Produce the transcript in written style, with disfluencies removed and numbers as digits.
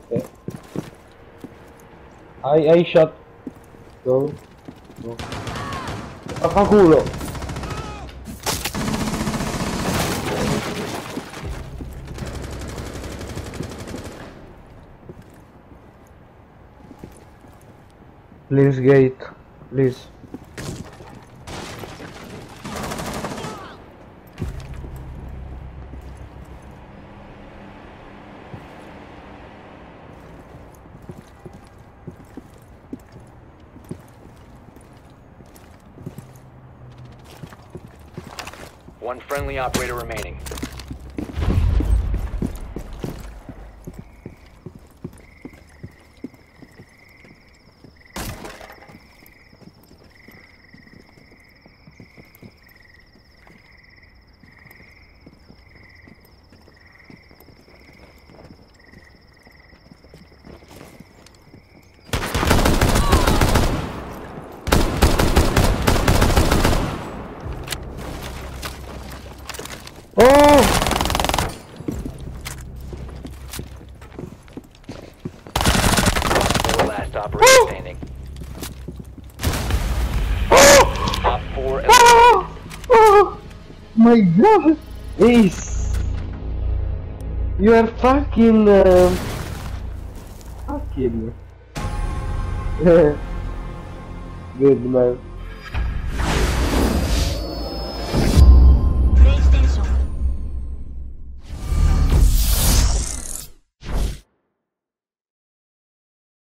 Yeah. I shot. Go. Go. Pakakulo. Please gate. Please. One friendly operator remaining. Oh! Four last operator standing. Top 4 Oh! Oh! My God! Ace! You are fucking fucking good man.